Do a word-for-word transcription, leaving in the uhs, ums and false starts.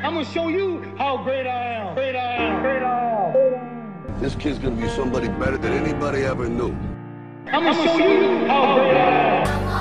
I'm gonna show you how great I am. Great I am. Great I am. This kid's gonna be somebody better than anybody ever knew. I'm gonna show you how great I am.